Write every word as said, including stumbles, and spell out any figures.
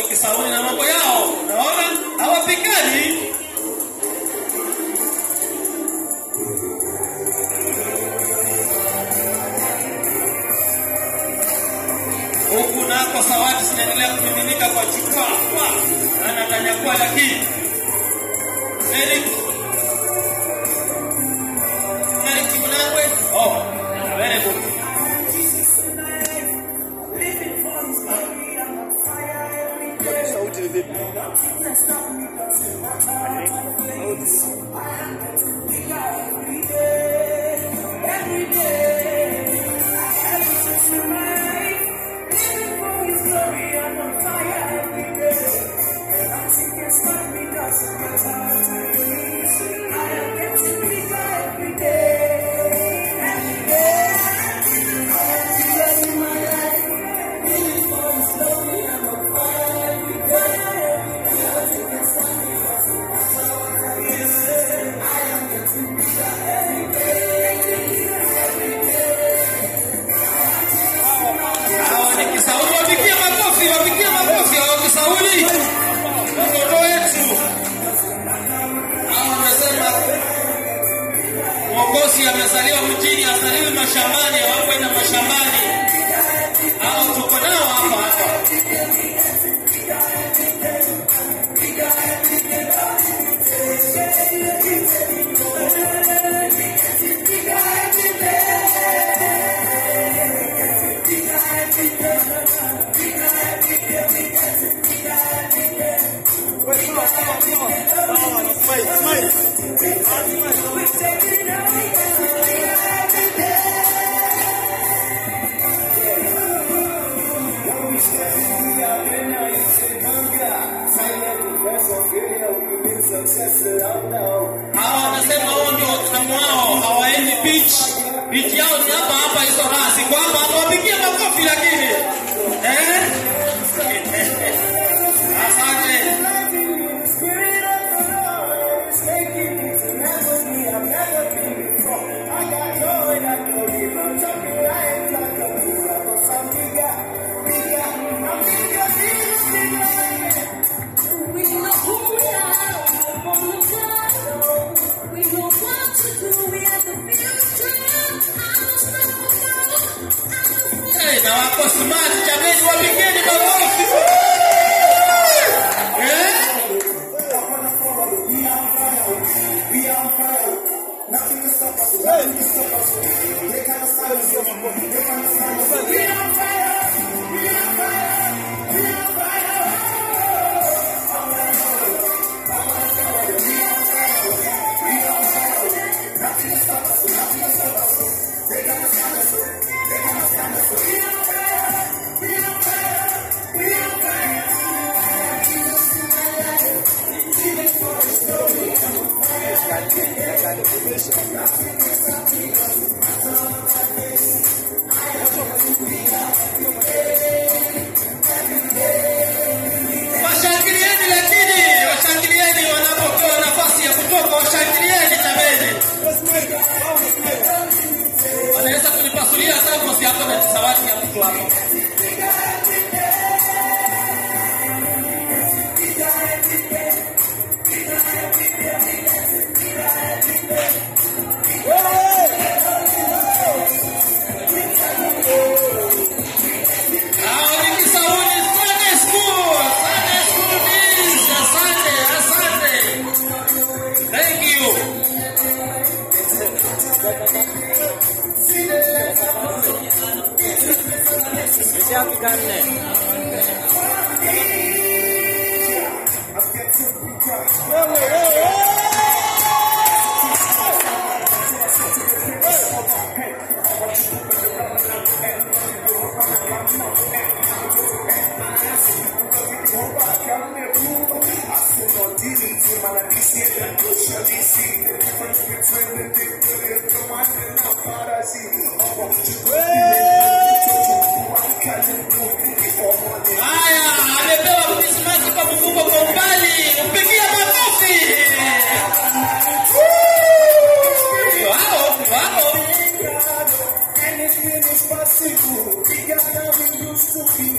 Kisauni na mambo yao. Unaona? Hawapigani. Huku nako zawadi zinaendelea kumiminika kwa chupa. Anatanyakua lakini Eric Eric Kimnangwe. Oh, very good. Sauti vipi? Mwokozi amezaliwa mjini, asaliwi mashambani, hawakwenda mashambani. Hao tuko nao hapa hapa. Hawa wanasema wao ndio watamu wao, hawaendi beach. Beach yao ni hapa hapa hizo rasi. Kwa hapa hawapigia makofi lakini. Eh? Asante. Na wako smart, jameni wapigeni makofi. Eh? Washangilieni lakini, washangilieni wanapopewa nafasi ya kutoka, washangilieni jameni. Wanaweza kunipasulia sana kwa sababu na zawadi ya mtu hapo. Siapa karne? Haya, amepewa Krismasi kwa mkubwa kwa umbali. Mpigie makofi. Wao, wao.